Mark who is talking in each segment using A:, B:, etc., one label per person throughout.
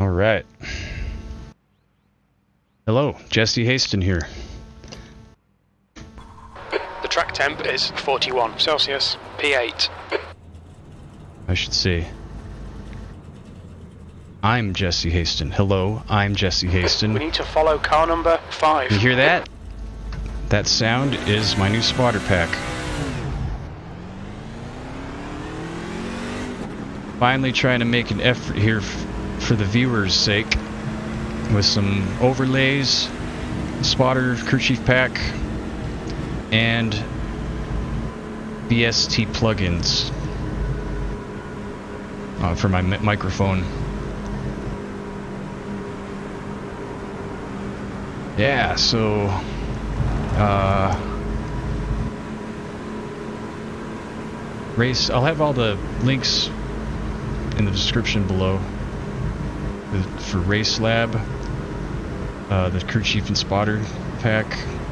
A: All right. Hello, Jesse Haston here.
B: The track temp is 41 Celsius, P8.
A: I should say, I'm Jesse Haston. Hello, I'm Jesse Haston.
B: We need to follow car number 5.
A: You hear that? That sound is my new spotter pack. Finally trying to make an effort here for the viewers' sake with some overlays, spotter kerchief pack, and BST plugins for my microphone. Yeah, so race. I'll have all the links in the description below for Race Lab, the kerchief and spotter pack.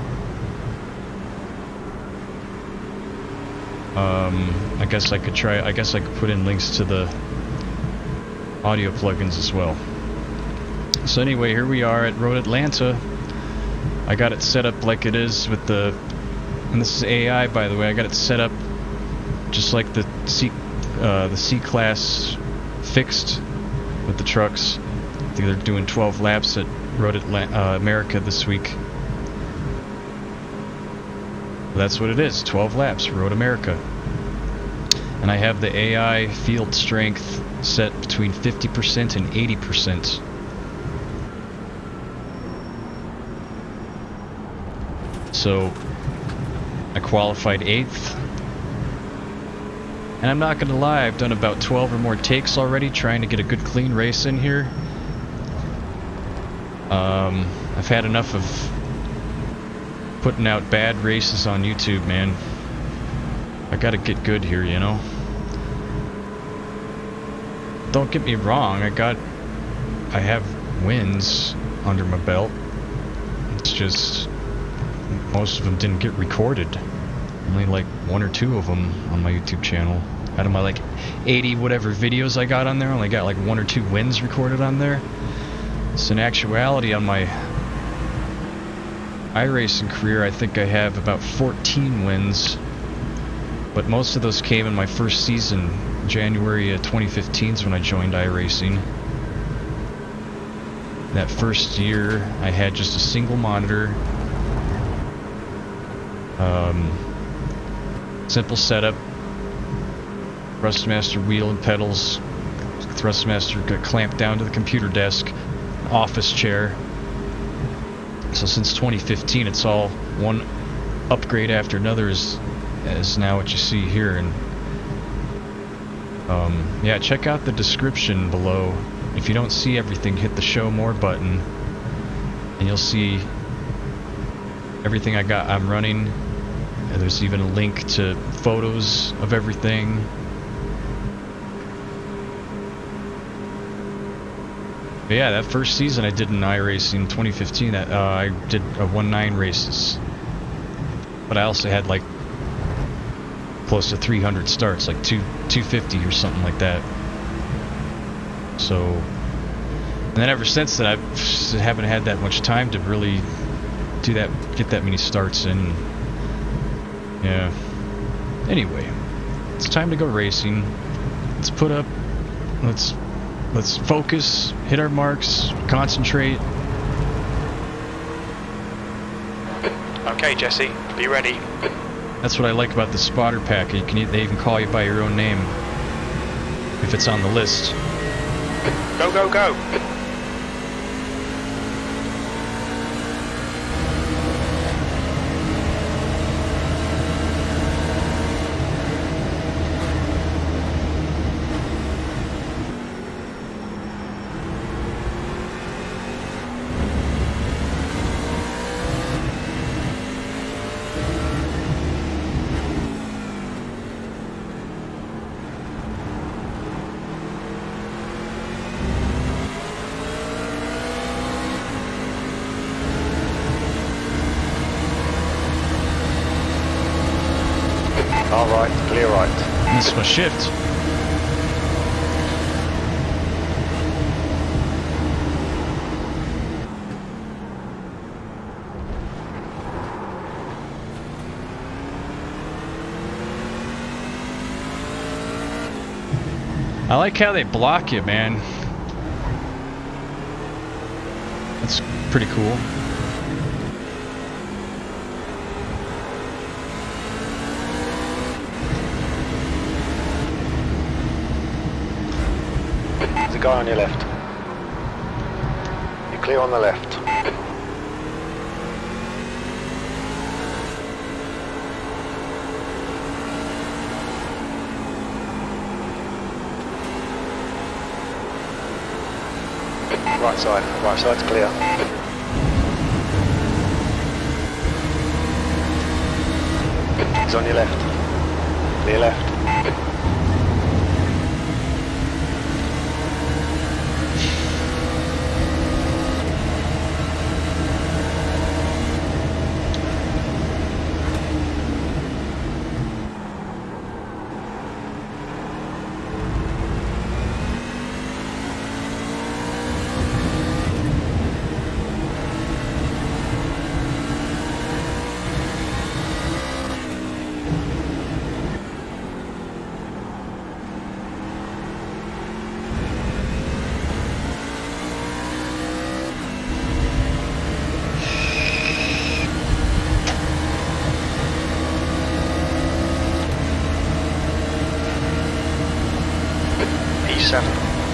A: I guess I could try. I guess I could put in links to the audio plugins as well. So anyway, here we are at Road Atlanta. I got it set up like it is with the, and this is AI by the way. I got it set up just like the C-Class fixed with the trucks. I think they're doing 12 laps at Road America this week. That's what it is, 12 laps, Road America. And I have the AI field strength set between 50% and 80%. So I qualified 8th. And I'm not gonna lie, I've done about 12 or more takes already trying to get a good clean race in here. I've had enough of putting out bad races on YouTube, man. I gotta get good here, you know? Don't get me wrong, I have wins under my belt. It's just most of them didn't get recorded. Only like 1 or 2 of them on my YouTube channel. Out of my like 80 whatever videos I got on there, I only got like 1 or 2 wins recorded on there. So in actuality, on my iRacing career, I think I have about 14 wins. But most of those came in my first season, January of 2015 is when I joined iRacing. That first year, I had just a single monitor. Simple setup, Thrustmaster wheel and pedals, Thrustmaster got clamped down to the computer desk, office chair. So since 2015, it's all one upgrade after another is now what you see here. And yeah, check out the description below. If you don't see everything, hit the show more button and you'll see everything I'm running. There's even a link to photos of everything. But yeah, that first season I did in iRacing 2015, I did 1-9 races. But I also had like close to 300 starts, like 250 or something like that. So, and then ever since then I haven't had that much time to really get that many starts in. Yeah. Anyway, it's time to go racing. Let's put up. Let's focus, hit our marks, concentrate.
B: Okay, Jesse, be ready.
A: That's what I like about the spotter pack. They even call you by your own name if it's on the list.
B: Go, go, go. All right, clear right.
A: Missed my shift. I like how they block you, man. That's pretty cool.
C: There's a guy on your left. You're clear on the left. Right side's clear. He's on your left. Clear left. E7.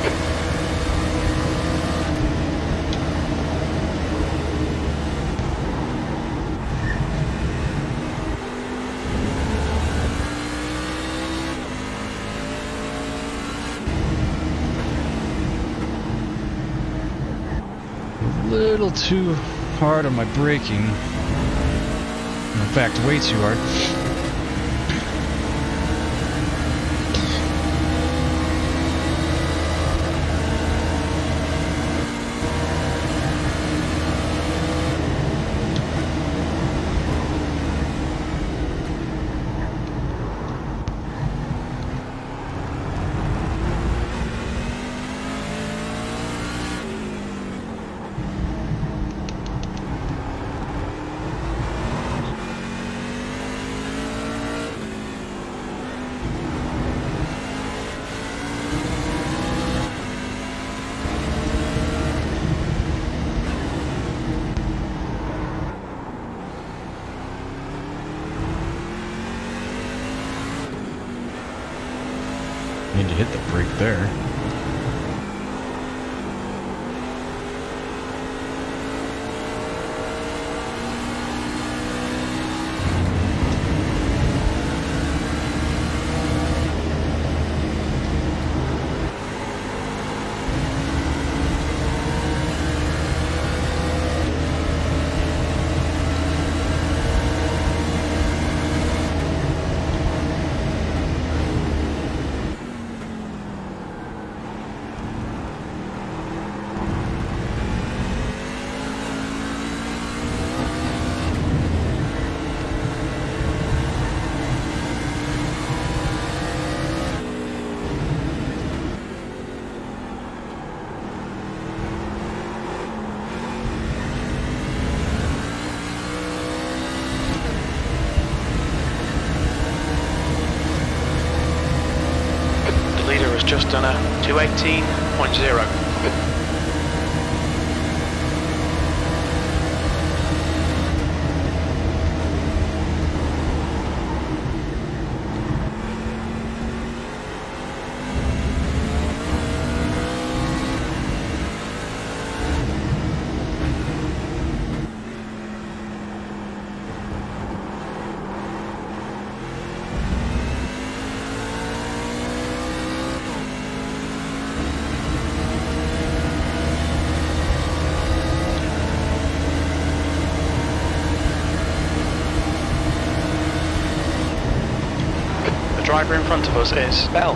A: A little too hard on my braking. In fact, way too hard. Need to hit the brake there.
B: Just done a 218.0. Driver in front of us is Bell.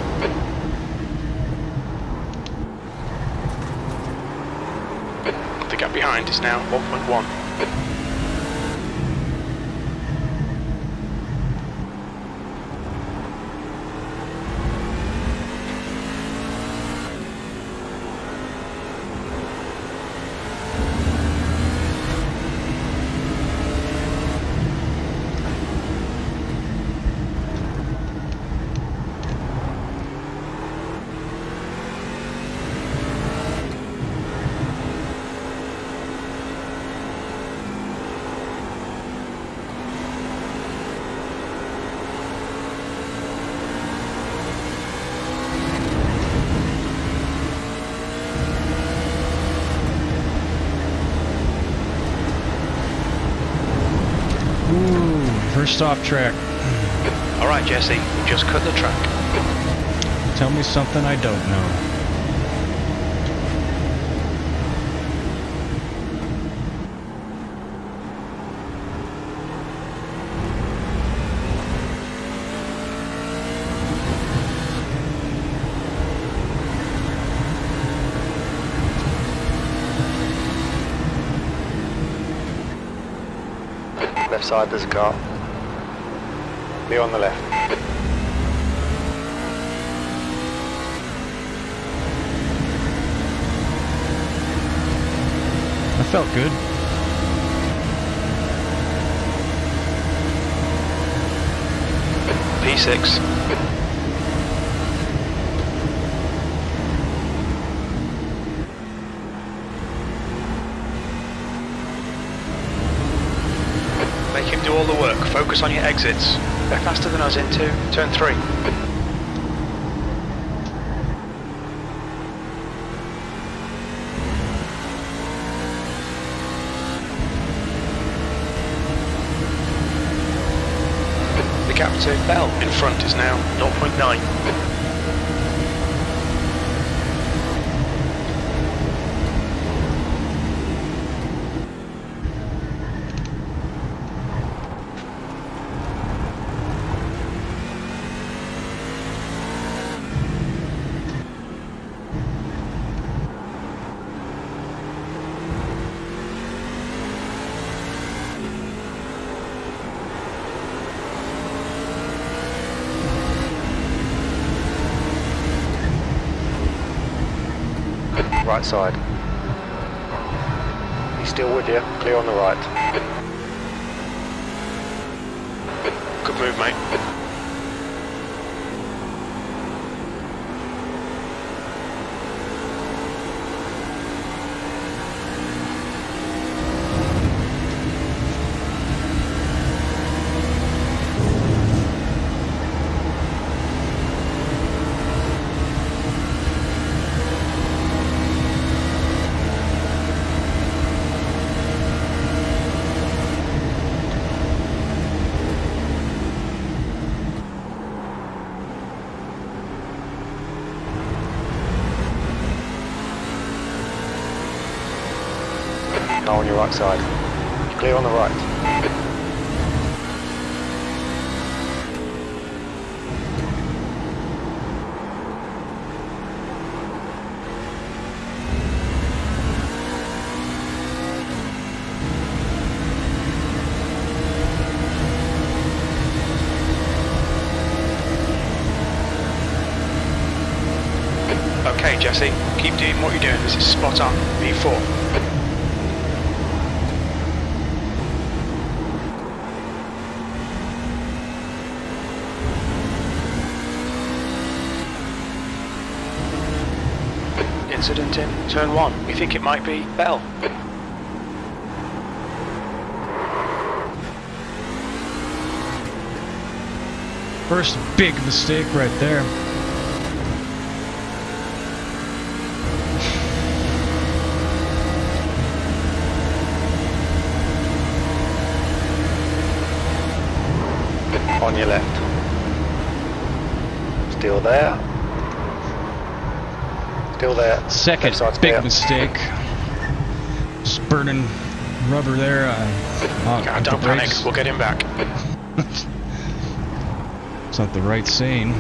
B: The gap behind is now 1.1.
A: First off track.
C: Alright, Jesse, we just cut the track.
A: Tell me something I don't know.
C: Left side, there's a car. Be on the left.
A: That felt good.
C: P6. Make him do all the work. Focus on your exits. They're faster than us into turn 3. The gap to Bell in front is now 0.9. Right side. He's still with you. Clear on the right. Good move, mate. Car on your right side. Clear on the right. Okay, Jesse, keep doing what you're doing. This is spot on. V4. Incident in turn 1. We think it might be Bell.
A: First big mistake right there.
C: On your left. Still there. Still there.
A: Second big mistake. Just burning rubber there.
C: Don't panic, we'll get him back.
A: It's not the right saying.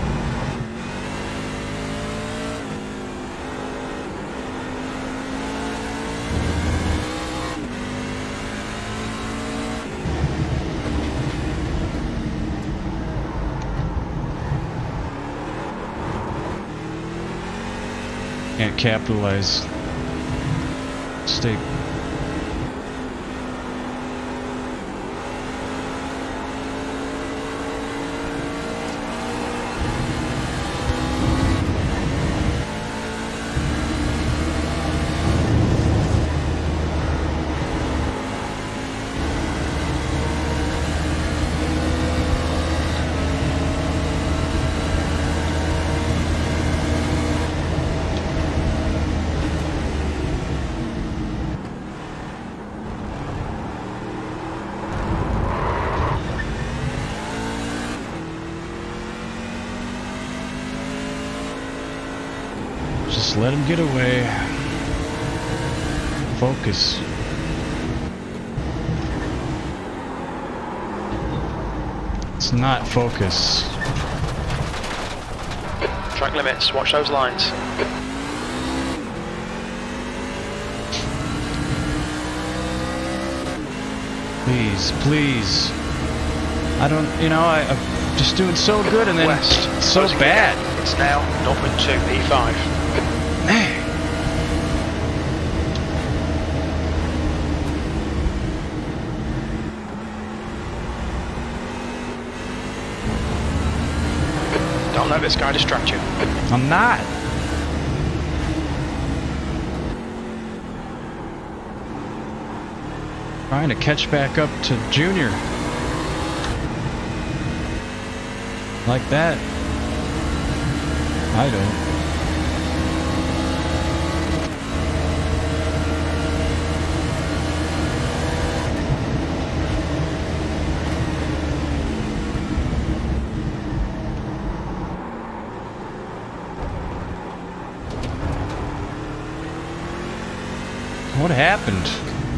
A: Can't capitalize. Mistake. Just let him get away. Focus. It's not focus.
C: Track limits, watch those lines.
A: Please, please. I don't, you know, I'm just doing so good and then
C: West.
A: so
C: Closing
A: bad.
C: again. It's now 0.2 P5.
A: Man.
C: Don't let this guy distract you.
A: I'm not. Trying to catch back up to Junior. Like that. I don't. What happened?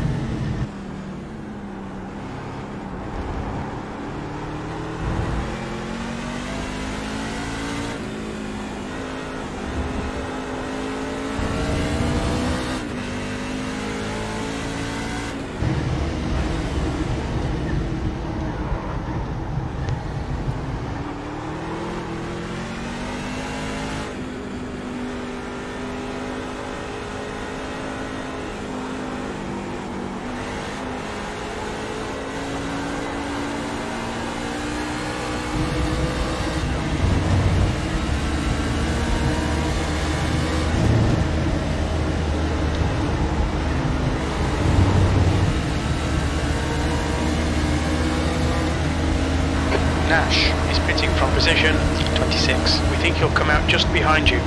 C: Nash is pitting from position 26. We think he'll come out just behind you.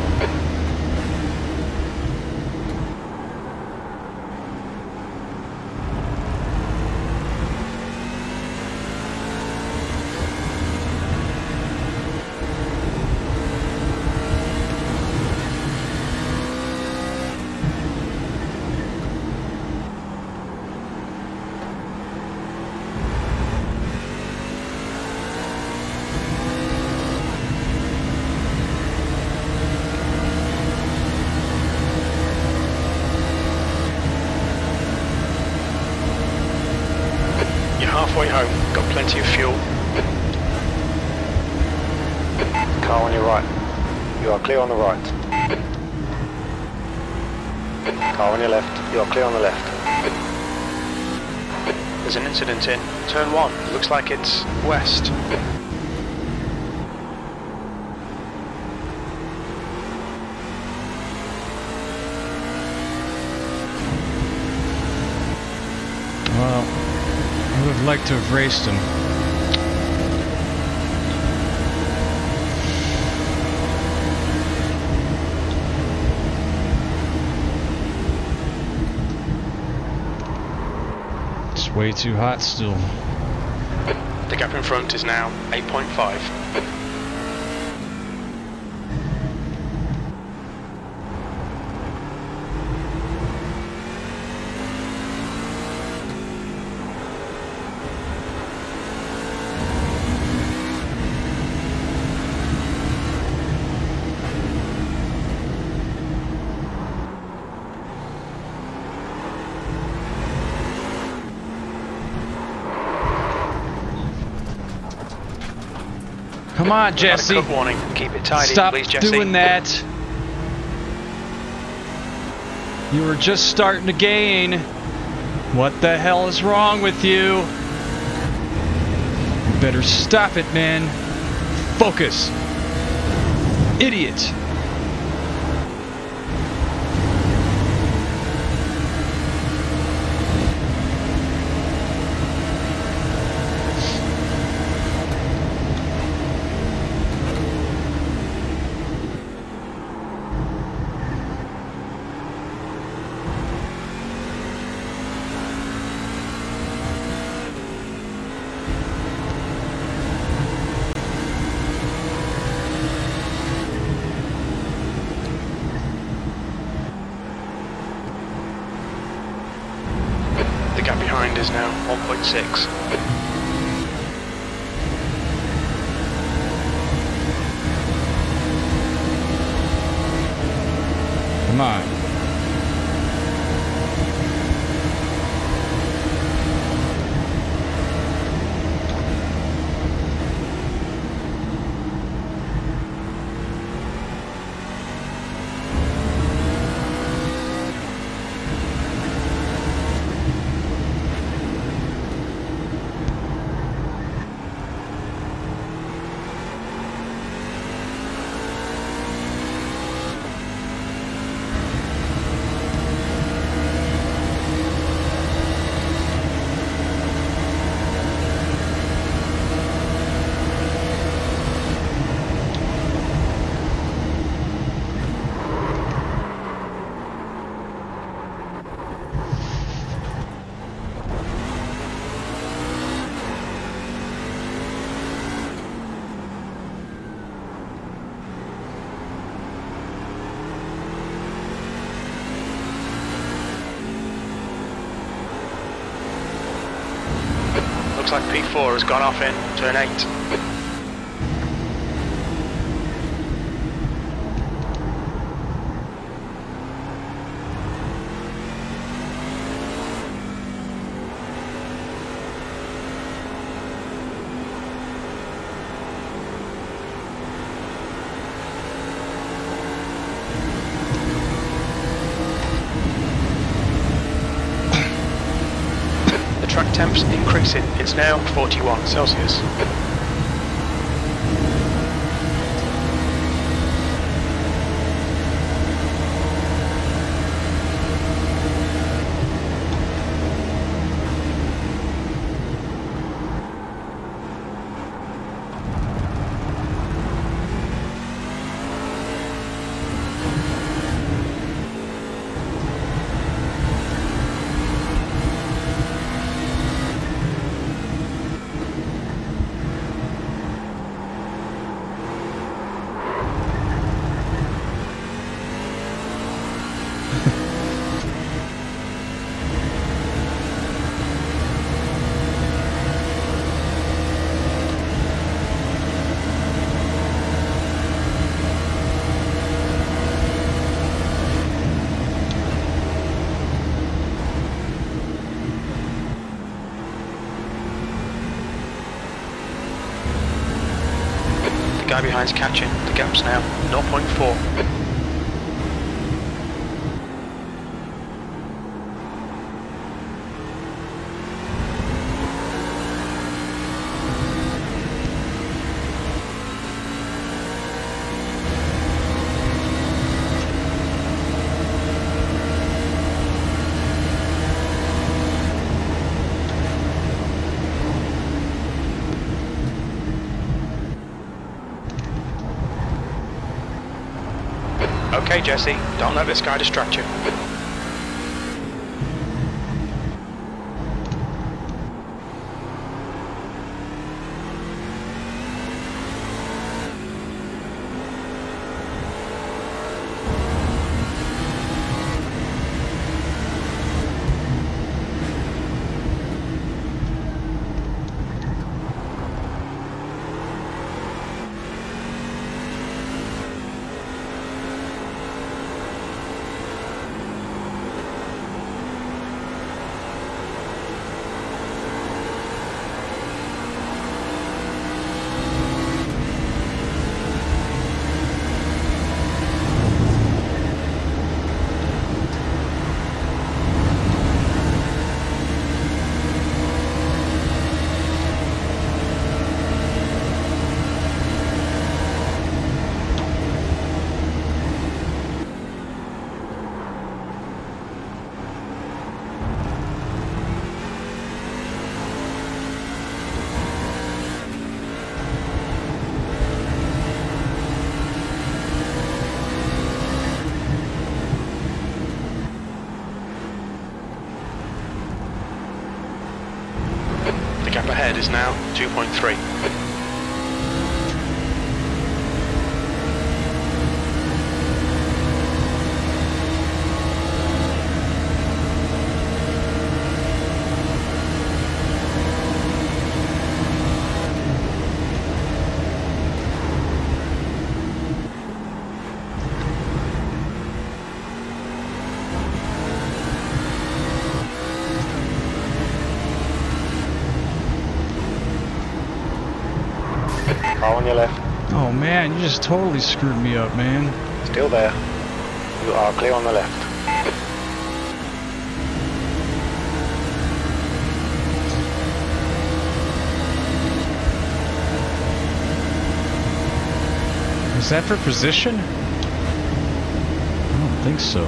C: Halfway home, got plenty of fuel.
D: Car on your right. You are clear on the right. Car on your left. You are clear on the left.
C: There's an incident in turn 1. Looks like it's west.
A: Well, I would have liked to have raced him. It's way too hot still.
C: The gap in front is now 8.5.
A: Come on, Jesse.
C: Cut warning. Keep it tidy,
A: Stop
C: please, Jesse.
A: doing that. You were just starting to gain. What the hell is wrong with you? You better stop it, man. Focus. Idiot.
C: behind is now 1.6.
A: Come on.
C: Looks like P4 has gone off in turn 8. Track temps increasing, it's now 41 Celsius. The guy behind's catching, the gap's now 0.4. Okay, Jesse, don't let this guy distract you. The gap ahead is now 2.3.
D: Car on your left.
A: Oh man, you just totally screwed me up, man.
D: Still there. You are clear on the left.
A: Is that for position? I don't think so.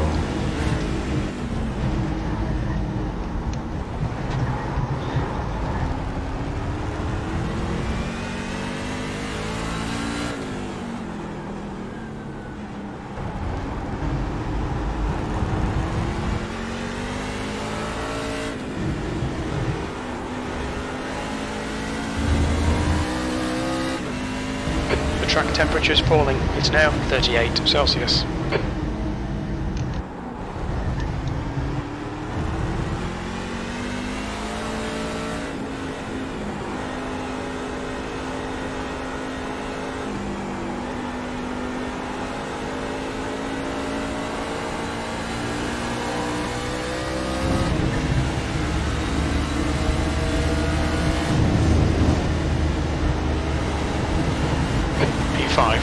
B: Track temperature is falling. It's now 38 Celsius. P5.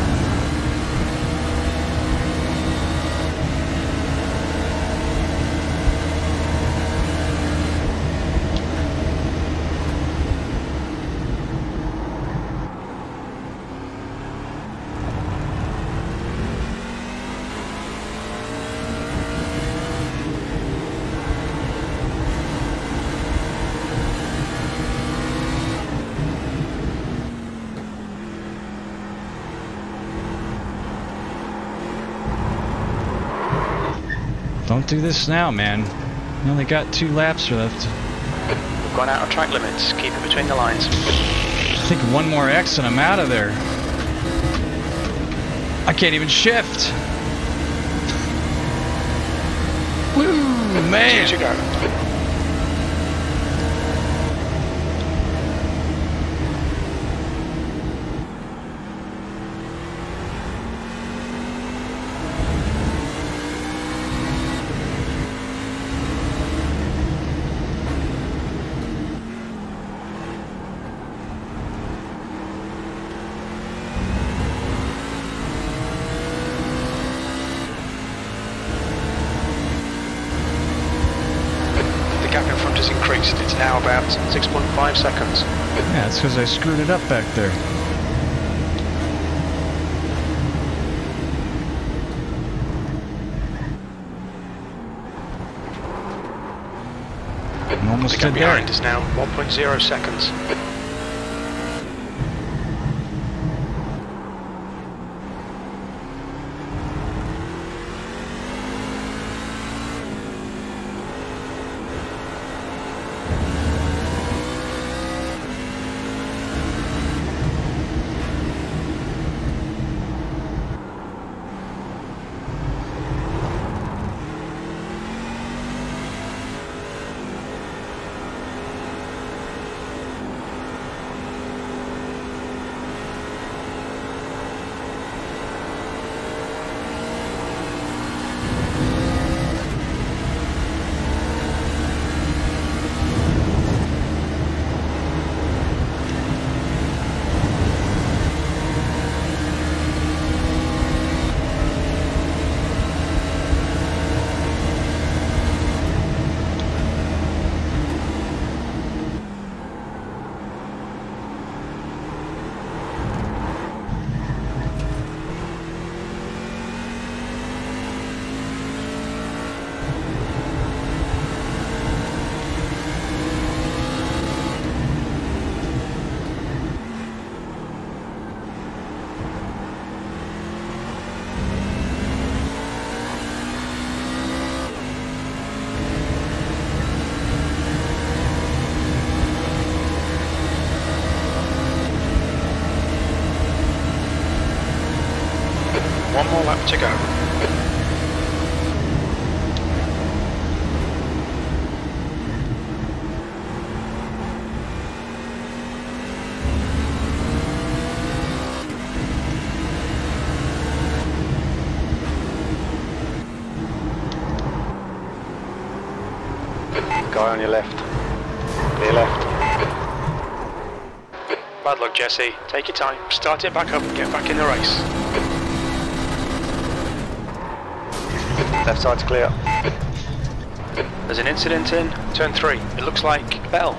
A: Don't do this now, man. You only got 2 laps left.
C: We've gone out of track limits. Keep it between the lines.
A: I think one more X and I'm out of there. I can't even shift. Woo, man.
B: Here you go. The gap in front has increased. It's now about 6.5 seconds.
A: Yeah, it's because I screwed it up back there. I'm almost
B: The gap
A: dead there.
B: behind is now 1.0 seconds. One more lap to go.
D: Guy on your left. Clear left.
C: Bad luck, Jesse.
B: Take your time, start it back up and get back in the race.
D: Left side's clear.
B: There's an incident in turn 3. It looks like Bell.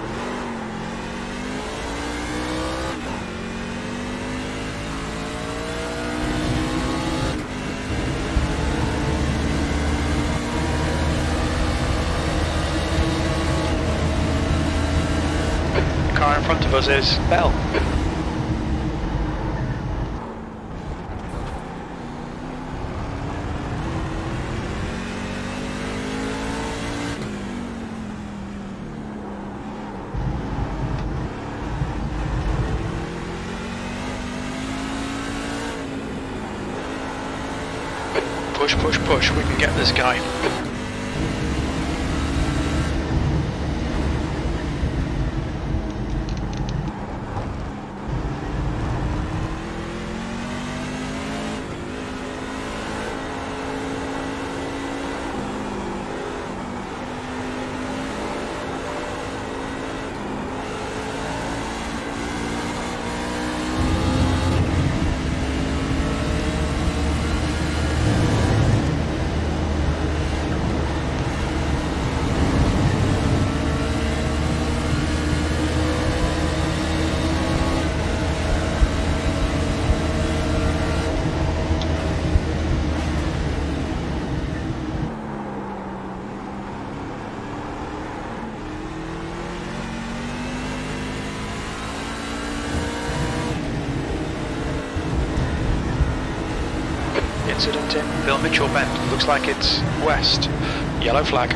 B: The car in front of us is Bell. Push, push, push, we can get this guy. Incident in Bill Mitchell Bend. Looks like it's west. Yellow flag.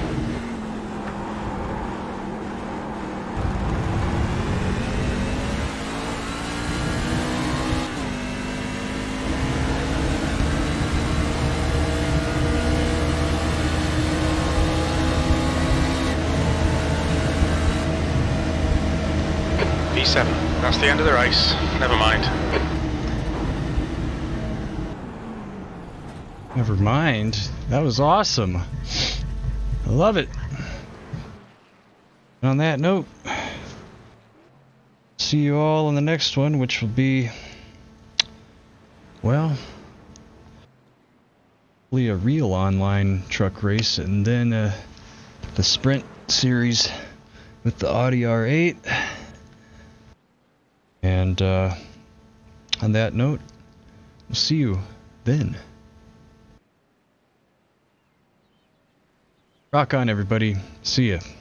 B: P7. That's the end of the race. Never mind.
A: Never mind. That was awesome. I love it. And on that note, see you all in the next one, which will be, well, hopefully a real online truck race, and then the sprint series with the Audi R8. And on that note, we'll see you then. Rock on, everybody. See ya.